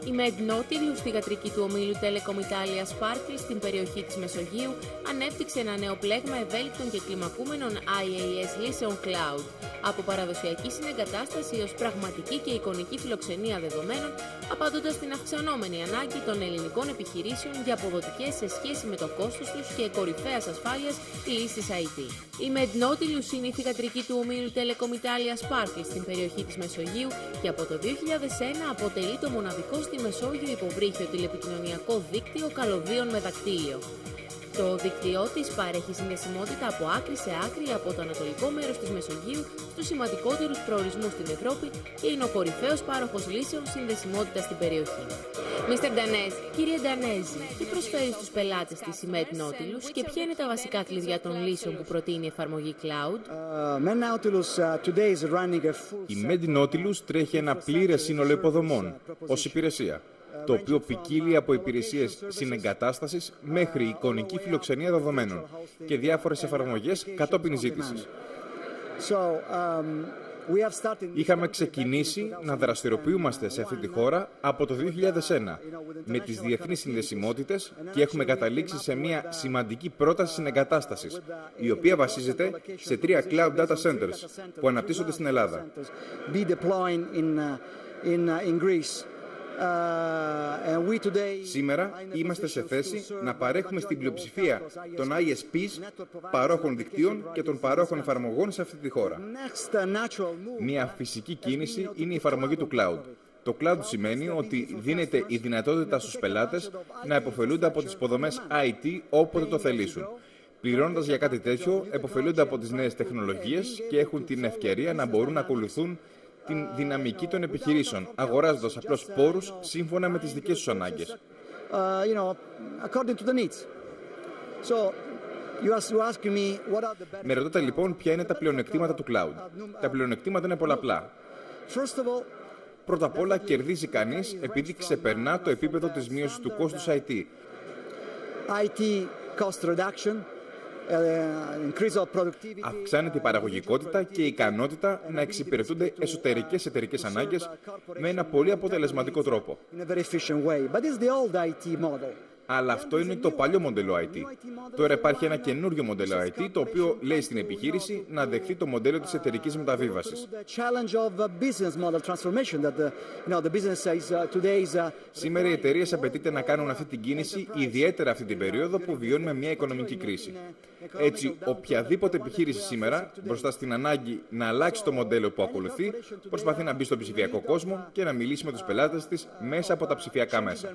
Η MedNautilus, θυγατρική του ομίλου Telecom Italia Sparkle στην περιοχή της Μεσογείου, ανέπτυξε ένα νέο πλέγμα ευέλικτων και κλιμακούμενων IaaS λύσεων cloud, από παραδοσιακή συνεγκατάσταση ως πραγματική και εικονική φιλοξενία δεδομένων, απαντώντας στην αυξανόμενη ανάγκη των ελληνικών επιχειρήσεων για αποδοτικές σε σχέση με το κόστος τους και κορυφαίας ασφάλειας λύσεις IT. Η MedNautilus είναι η θυγατρική του ομίλου Telecom Italia Sparkle στην περιοχή της Μεσογείου και από το 2001 αποτελεί το μοναδικό στη Μεσόγειο υποβρύχιο τηλεπικοινωνιακό δίκτυο καλωδίων με δακτύλιο. Το δίκτυό της παρέχει συνδεσιμότητα από άκρη σε άκρη από το ανατολικό μέρος της Μεσογείου στους σημαντικότερους προορισμούς στην Ευρώπη και είναι ο κορυφαίος πάροχος λύσεων συνδεσιμότητας στην περιοχή. Mr. Danesi, κύριε Danesi, τι προσφέρει στους πελάτες της η MedNautilus και ποια είναι τα βασικά κλειδιά των λύσεων που προτείνει η εφαρμογή cloud? Η MedNautilus τρέχει ένα πλήρες σύνολο υποδομών ως υπηρεσία, το οποίο ποικίλει από υπηρεσίες συνεγκατάστασης μέχρι εικονική φιλοξενία δεδομένων και διάφορες εφαρμογές κατόπιν ζήτησης. Είχαμε ξεκινήσει να δραστηριοποιούμαστε σε αυτή τη χώρα από το 2001 με τις διεθνείς συνδεσιμότητες και έχουμε καταλήξει σε μια σημαντική πρόταση συνεγκατάστασης, η οποία βασίζεται σε 3 cloud data centers που αναπτύσσονται στην Ελλάδα. Σήμερα είμαστε σε θέση να παρέχουμε στην πλειοψηφία των ISPs, παρόχων δικτύων και των παρόχων εφαρμογών σε αυτή τη χώρα. Μια φυσική κίνηση είναι η εφαρμογή του cloud. Το cloud σημαίνει ότι δίνεται η δυνατότητα στους πελάτες να επωφελούνται από τις υποδομές IT όποτε το θελήσουν. Πληρώνοντας για κάτι τέτοιο, επωφελούνται από τις νέες τεχνολογίες και έχουν την ευκαιρία να μπορούν να ακολουθούν την δυναμική των επιχειρήσεων, αγοράζοντας απλώς πόρους σύμφωνα με τις δικές τους ανάγκες. Με ρωτάτε λοιπόν ποια είναι τα πλεονεκτήματα του cloud. Τα πλεονεκτήματα είναι πολλαπλά. Πρώτα απ' όλα κερδίζει κανείς επειδή ξεπερνά το επίπεδο της μείωσης του κόστους IT. Αυξάνεται η παραγωγικότητα και η ικανότητα να εξυπηρετούνται εσωτερικές εταιρικές ανάγκες με ένα πολύ αποτελεσματικό τρόπο. Αλλά αυτό είναι το παλιό μοντέλο IT. Τώρα υπάρχει ένα καινούριο μοντέλο IT, το οποίο λέει στην επιχείρηση να δεχθεί το μοντέλο της εταιρικής μεταβίβασης. Σήμερα οι εταιρείες απαιτείται να κάνουν αυτή την κίνηση, ιδιαίτερα αυτή την περίοδο που βιώνουμε μια οικονομική κρίση. Έτσι, οποιαδήποτε επιχείρηση σήμερα, μπροστά στην ανάγκη να αλλάξει το μοντέλο που ακολουθεί, προσπαθεί να μπει στον ψηφιακό κόσμο και να μιλήσει με τους πελάτες της μέσα από τα ψηφιακά μέσα.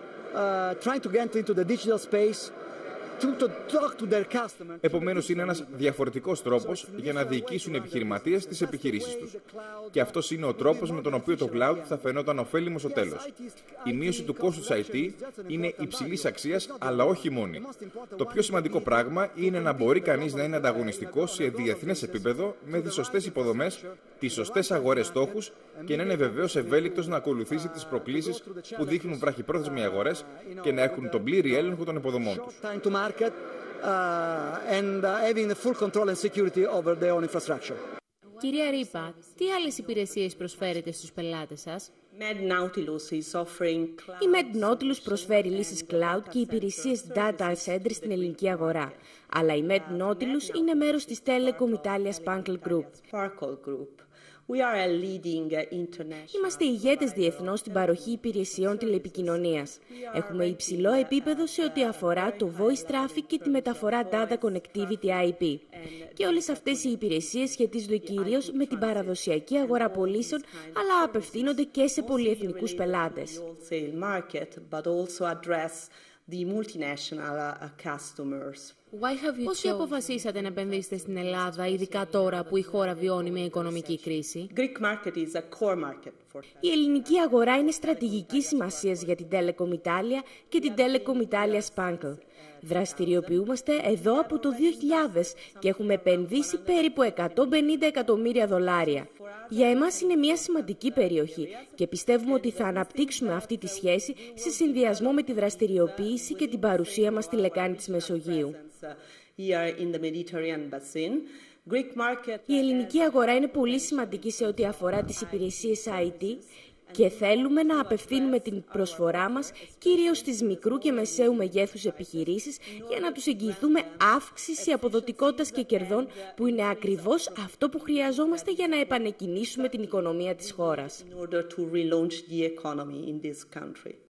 Επομένως, είναι ένας διαφορετικός τρόπος για να διοικήσουν οι επιχειρηματίες τις επιχειρήσεις τους. Και αυτός είναι ο τρόπος με τον οποίο το cloud θα φαινόταν ωφέλιμο στο τέλος. Η μείωση του κόστους IT είναι υψηλής αξίας, αλλά όχι μόνη. Το πιο σημαντικό πράγμα είναι να μπορεί κανείς να είναι ανταγωνιστικός σε διεθνές επίπεδο με τις σωστές υποδομές, τις σωστές αγορές στόχους και να είναι βεβαίως ευέλικτος να ακολουθήσει τις προκλήσεις που δείχνουν βραχυπρόθεσμοι αγορές και να έχουν τον πλήρη έλεγχο των υποδομών τους. Κυρία Ρίπα, τι άλλες υπηρεσίες προσφέρετε στους πελάτες σας? Η MedNautilus προσφέρει λύσεις cloud και υπηρεσίες data center στην ελληνική αγορά. Αλλά η MedNautilus είναι μέρος της Telecom Italia Sparkle Group. Είμαστε ηγέτες διεθνώς στην παροχή υπηρεσιών τηλεπικοινωνίας. Έχουμε υψηλό επίπεδο σε ό,τι αφορά το voice traffic και τη μεταφορά data connectivity IP. Και όλες αυτές οι υπηρεσίες σχετίζονται κυρίως με την παραδοσιακή αγορά πωλήσεων, αλλά απευθύνονται και σε πολυεθνικούς πελάτες. Πώς αποφασίσατε να επενδύσετε στην Ελλάδα, ειδικά τώρα που η χώρα βιώνει μια οικονομική κρίση? Η ελληνική αγορά είναι στρατηγικής σημασίας για την Telecom Italia και την Telecom Italia Sparkle. Δραστηριοποιούμαστε εδώ από το 2000 και έχουμε επενδύσει περίπου $150 εκατομμύρια. Για εμάς είναι μια σημαντική περιοχή και πιστεύουμε ότι θα αναπτύξουμε αυτή τη σχέση σε συνδυασμό με τη δραστηριοποίηση και την παρουσία μας στη λεκάνη της Μεσογείου. Η ελληνική αγορά είναι πολύ σημαντική σε ό,τι αφορά τις υπηρεσίες IT Και θέλουμε να απευθύνουμε την προσφορά μας κυρίως στις μικρού και μεσαίου μεγέθους επιχειρήσεις για να τους εγγυηθούμε αύξηση αποδοτικότητας και κερδών που είναι ακριβώς αυτό που χρειαζόμαστε για να επανεκκινήσουμε την οικονομία της χώρας.